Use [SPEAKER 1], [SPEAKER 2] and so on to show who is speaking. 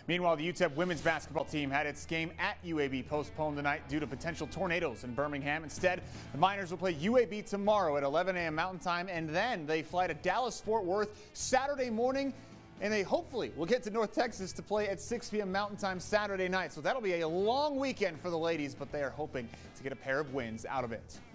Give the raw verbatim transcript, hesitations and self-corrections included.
[SPEAKER 1] Meanwhile, the U T E P women's basketball team had its game at U A B postponed tonight due to potential tornadoes in Birmingham. Instead, the Miners will play U A B tomorrow at eleven a m Mountain Time, and then they fly to Dallas-Fort Worth Saturday morning, and they hopefully will get to North Texas to play at six p m Mountain Time Saturday night. So that'll be a long weekend for the ladies, but they are hoping to get a pair of wins out of it.